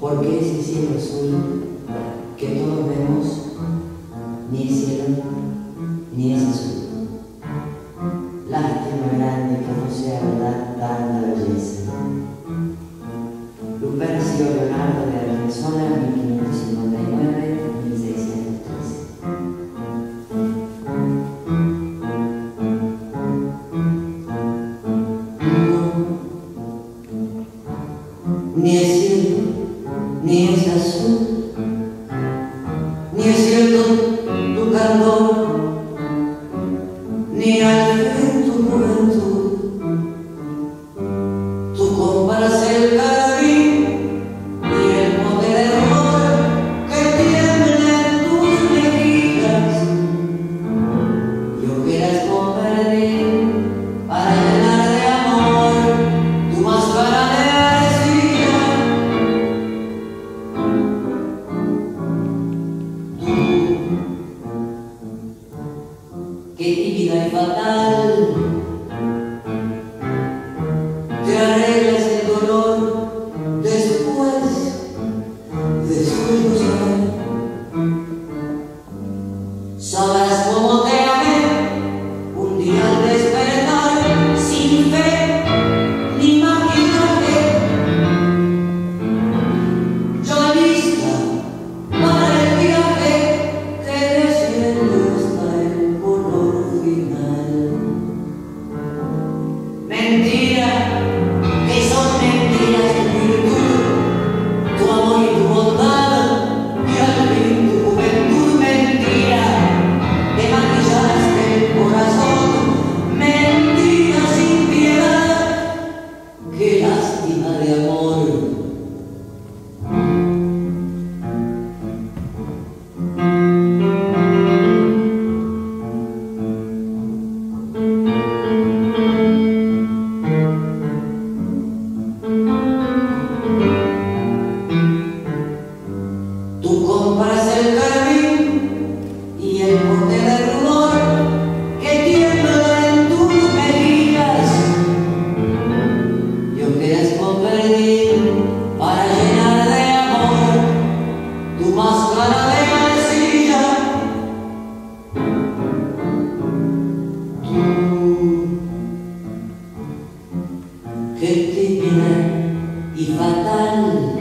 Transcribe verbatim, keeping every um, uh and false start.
Porque ese cielo azul que todos vemos ni es cielo ni es azul. Lástima grande que no sea verdad tanta belleza. Lupercio Leonardo de Argensola, mil quinientos cincuenta y nueve a mil seiscientos trece. Ni es cielo, ni es azul, ni es cierto tu candor, ni al fin tu juventud. Tú comparas el carmín y el mote de error que tiembla en tus mejillas. Yo quieras convertir para llenar de amor tu máscara de qué tímida y fatal, te arreglas el dolor después de sollozar. Sabrás cómo te amé un día al despertar, sin fe ni maquillaje. Yo lista para el viaje que desciende hasta el color final. Mentira, que son mentiras tu virtud, tu amor y tu bondad, y al fin tu juventud. Mentira, te maquillaste el corazón, mentira sin piedad, qué lástima de amor. Tú compras el carmín y el mote de rubor que tiembla en tus mejillas. Yo quieras convertir para llenar de amor tu máscara de arcilla. Tú, qué tímida y fatal,